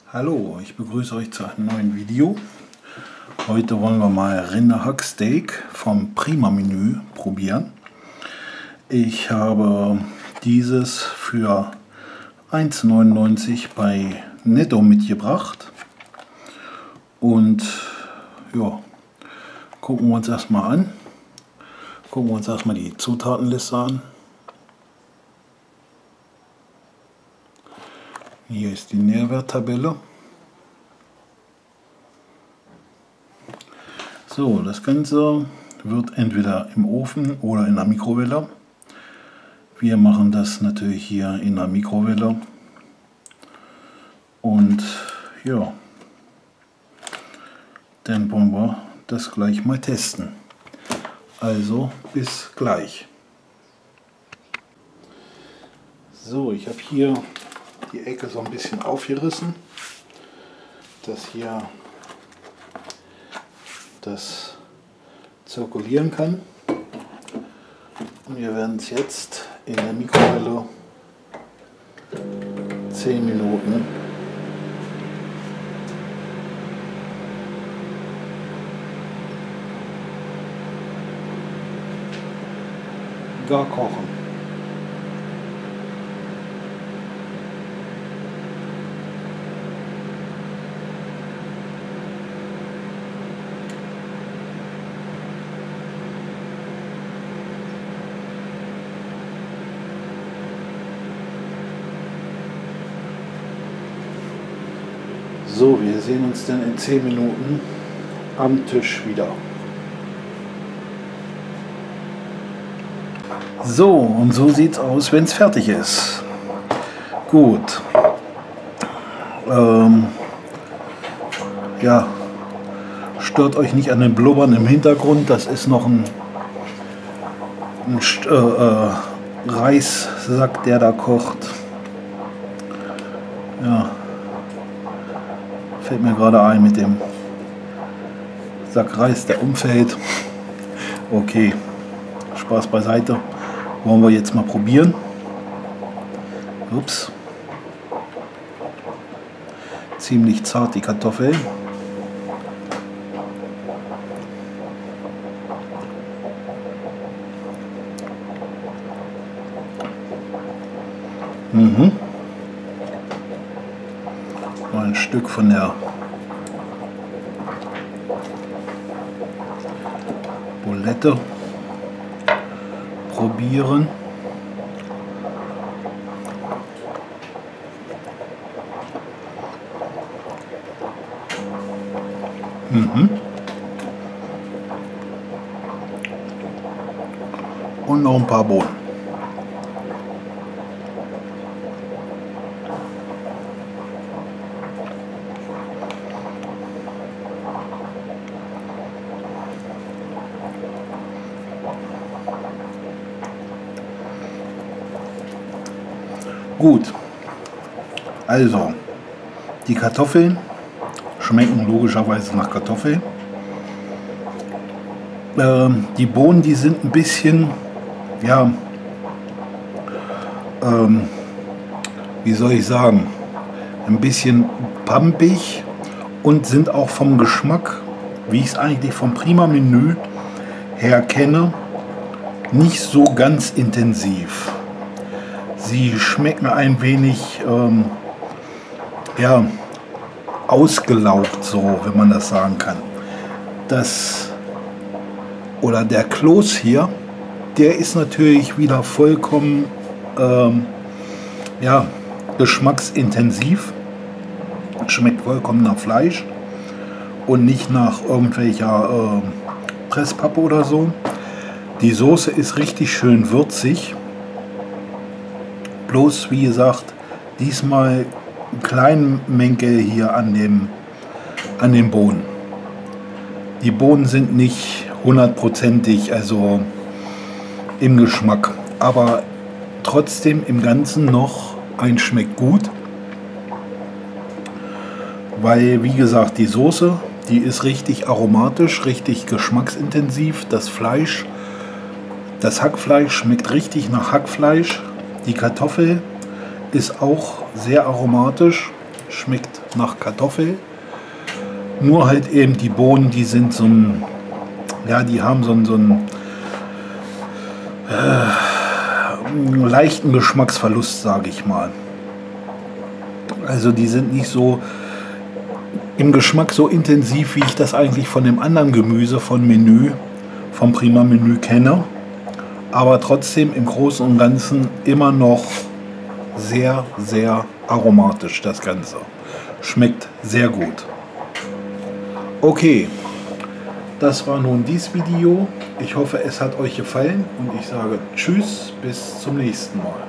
Hallo, ich begrüße euch zu einem neuen Video. Heute wollen wir mal Rinderhacksteak vom Prima Menü probieren. Ich habe dieses für 1,99 € bei Netto mitgebracht. Und ja, gucken wir uns erstmal an. Gucken wir uns erstmal die Zutatenliste an. Hier ist die Nährwerttabelle. So, das Ganze wird entweder im Ofen oder in der Mikrowelle. Wir machen das natürlich hier in der Mikrowelle. Und ja, dann wollen wir das gleich mal testen. Also bis gleich. So, ich habe hier die Ecke so ein bisschen aufgerissen, dass hier das zirkulieren kann. Und wir werden es jetzt in der Mikrowelle 10 Minuten gar kochen. So, wir sehen uns dann in 10 Minuten am Tisch wieder. So, und so sieht es aus, wenn es fertig ist. Gut. Ja, stört euch nicht an den Blubbern im Hintergrund. Das ist noch ein Reissack, der da kocht. Ja. Fällt mir gerade ein mit dem Sack Reis, der umfällt. Okay, Spaß beiseite. Wollen wir jetzt mal probieren. Ups. Ziemlich zart die Kartoffel. Mal ein Stück von der Bulette probieren. Und noch ein paar Bohnen. Gut, also die Kartoffeln schmecken logischerweise nach Kartoffeln. Die Bohnen, die sind ein bisschen, ja, wie soll ich sagen, ein bisschen pampig und sind auch vom Geschmack, wie ich es eigentlich vom Prima Menü her kenne, nicht so ganz intensiv. Sie schmecken ein wenig ja, ausgelaugt, so, wenn man das sagen kann. Der Kloß hier, der ist natürlich wieder vollkommen ja, geschmacksintensiv. Schmeckt vollkommen nach Fleisch und nicht nach irgendwelcher Presspappe oder so. Die Soße ist richtig schön würzig. Bloß, wie gesagt, diesmal ein kleinen Mängel hier an den Bohnen. Die Bohnen sind nicht hundertprozentig, also im Geschmack, aber trotzdem im Ganzen noch ein schmeckt gut, weil, wie gesagt, die Soße, die ist richtig aromatisch, richtig geschmacksintensiv. Das Fleisch, das Hackfleisch schmeckt richtig nach Hackfleisch. Die Kartoffel ist auch sehr aromatisch schmeckt nach Kartoffel. Nur halt eben die Bohnen, die sind so ein, ja, die haben so einen leichten Geschmacksverlust, sage ich mal. Also die sind nicht so im Geschmack so intensiv, wie ich das eigentlich von dem anderen Gemüse von Menü, vom Prima Menü kenne. Aber trotzdem im Großen und Ganzen immer noch sehr, sehr aromatisch das Ganze. Schmeckt sehr gut. Okay, das war nun dieses Video. Ich hoffe, es hat euch gefallen und ich sage Tschüss, bis zum nächsten Mal.